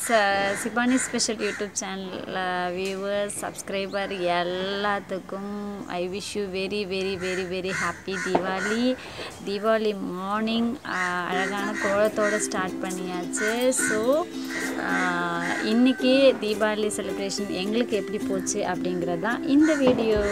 Shibhanis special YouTube channel viewers, subscriber எல்லாத்துக்கும் I wish you very happy Diwali. Diwali morning அழகான கோலத்தோட start பண்ணியாச்சு. So இன்னைக்கு Deepavali celebration எங்களுக்கு எப்படி போச்சு அப்படிங்கிறது தான் இந்த வீடியோ.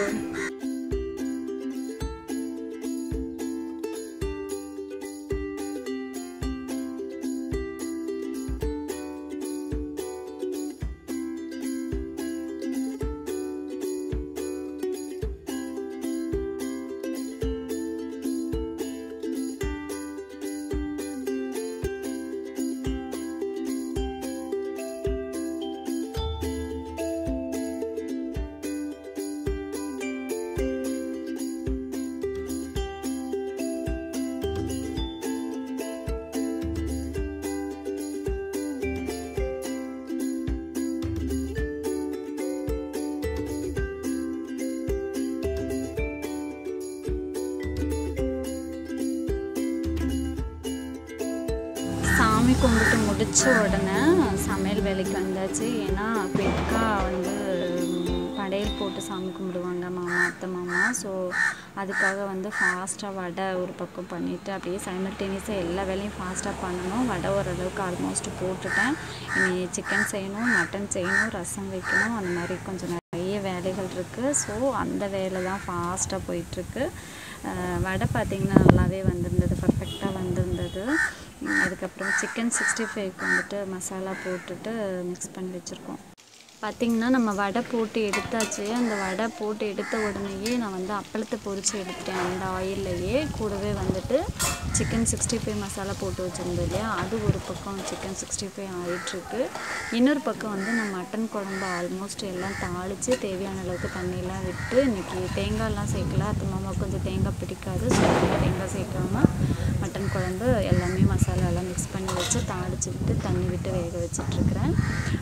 சாமி கும்பிட்டு முடிச்ச உடனே சமையல் வேலைக்கு வந்தாச்சு. ஏன்னா குயிக்கா வந்து படையல் போட்டு சாமி கும்பிடுவாங்க மாமா அத்தை மாமா. ஸோ அதுக்காக வந்து ஃபாஸ்ட்டாக வடை ஒரு பக்கம் பண்ணிவிட்டு அப்படியே சைமல்டேனியஸாக எல்லா வேலையும் ஃபாஸ்ட்டாக பண்ணணும். வடை ஓரளவுக்கு ஆல்மோஸ்ட் போட்டுட்டேன். இனி சிக்கன் செய்யணும், மட்டன் செய்யணும், ரசம் வைக்கணும், அந்த மாதிரி கொஞ்சம் நிறைய வேலைகள் இருக்குது. ஸோ அந்த வேலை தான் ஃபாஸ்ட்டாக போயிட்டுருக்கு. வடை பார்த்திங்கன்னா நல்லாவே வந்திருந்தது, பர்ஃபெக்டாக வந்திருந்தது. அதுக்கப்புறம் சிக்கன் 65க்கு வந்துட்டு மசாலா போட்டுட்டு மிக்ஸ் பண்ணி வச்சுருக்கோம். பார்த்திங்கன்னா நம்ம வடை போட்டு எடுத்தாச்சு. அந்த வடை போட்டு எடுத்த உடனேயே நான் வந்து அப்பளத்தை பொரித்து எடுத்துட்டேன். அந்த ஆயில்லையே கூடவே வந்துட்டு சிக்கன் 65 மசாலா போட்டு வச்சுருந்தோம் இல்லையா, அது ஒரு பக்கம் சிக்கன் 65 ஆகிட்டுருக்கு. இன்னொரு பக்கம் வந்து நான் மட்டன் குழம்பு ஆல்மோஸ்ட் எல்லாம் தாளித்து தேவையான அளவுக்கு தண்ணியெலாம் விட்டு, இன்றைக்கி தேங்காயெலாம் சேர்க்கல, அது மாமா கொஞ்சம் தேங்காய் பிடிக்காது. ஸோ தேங்காய் சேர்க்காமல் மட்டன் குழம்பு எல்லாமே மசாலாலாம் மிக்ஸ் பண்ணி வச்சு தாளித்து விட்டு தண்ணி விட்டு வேக வச்சிட்ருக்கிறேன்.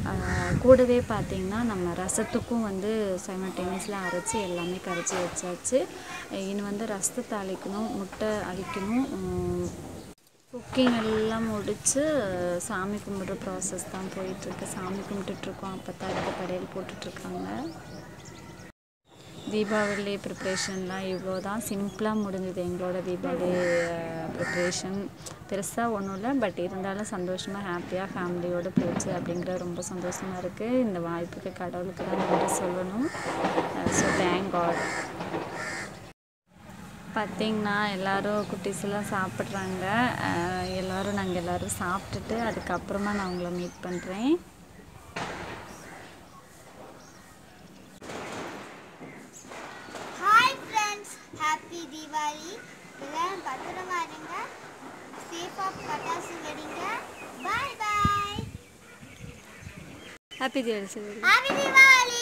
கூடவே பார்த்திங்கன்னா நம்ம ரசத்துக்கும் வந்து சைமல்டேனியஸில் அரைச்சி எல்லாமே கரைச்சி வச்சாச்சு. இன்னும் வந்து ரசத்தை தாளிக்கணும், முட்டை அவிக்கணும், குக்கிங் எல்லாம் முடித்து சாமி கும்பிட்ற ப்ராசஸ் தான் போயிட்டுருக்கு. சாமி கும்பிட்டுட்ருக்கோம். அப்போ தான் அடுத்த படையல் போட்டுட்ருக்காங்க. தீபாவளி ப்ரிப்ரேஷன்லாம் இவ்வளோ தான் சிம்பிளாக முடிஞ்சது எங்களோட தீபாவளி ப்ரிப்ரேஷன். பெருசாக ஒன்றும் இல்லை, பட் இருந்தாலும் சந்தோஷமாக ஹாப்பியாக ஃபேமிலியோடு போச்சு அப்படிங்கிற ரொம்ப சந்தோஷமாக இருக்குது. இந்த வாய்ப்புக்கு கடவுளுக்கு தான் நன்றி சொல்லணும். So thank God. பார்த்திங்கன்னா எல்லோரும் குட்டீஸ்லாம் சாப்பிட்றாங்க. நாங்கள் எல்லோரும் சாப்பிட்டுட்டு அதுக்கப்புறமா நான் உங்களை மீட் பண்ணுறேன். ஹாப்பி தீபாவளி. எல்லாரும் பத்திரமா இருங்க, சேஃபாக பட்டாசு வெடிங்க. Bye bye. Happy Deepavali. Happy Deepavali.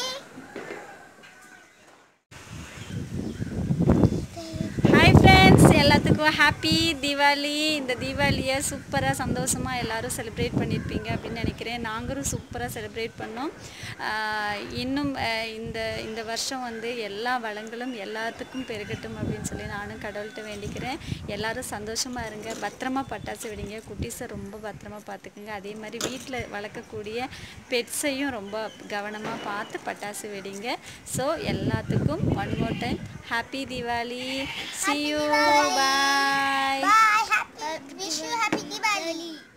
Hi friends, எல்லாத்துக்கும் ஹாப்பி தீபாவளி. இந்த தீபாவளியை சூப்பராக சந்தோஷமாக எல்லோரும் செலிப்ரேட் பண்ணியிருப்பீங்க அப்படின்னு நினைக்கிறேன். நாங்களும் சூப்பராக செலிப்ரேட் பண்ணோம். இன்னும் இந்த வருஷம் வந்து எல்லா வளங்களும் எல்லாத்துக்கும் பெருகட்டும் அப்படின்னு சொல்லி நானும் கடவுள்கிட்ட வேண்டிக்கிறேன். எல்லோரும் சந்தோஷமாக இருங்க, பத்திரமா பட்டாசு வெடிங்க, குட்டீஸை ரொம்ப பத்திரமா பார்த்துக்குங்க. அதே மாதிரி வீட்டில் வளர்க்கக்கூடிய பெட்ஸையும் ரொம்ப கவனமாக பார்த்து பட்டாசு வெடிங்க. ஸோ எல்லாத்துக்கும் one more time happy Deepavali. See you. Bye. Bye. Wish you happy Diwali.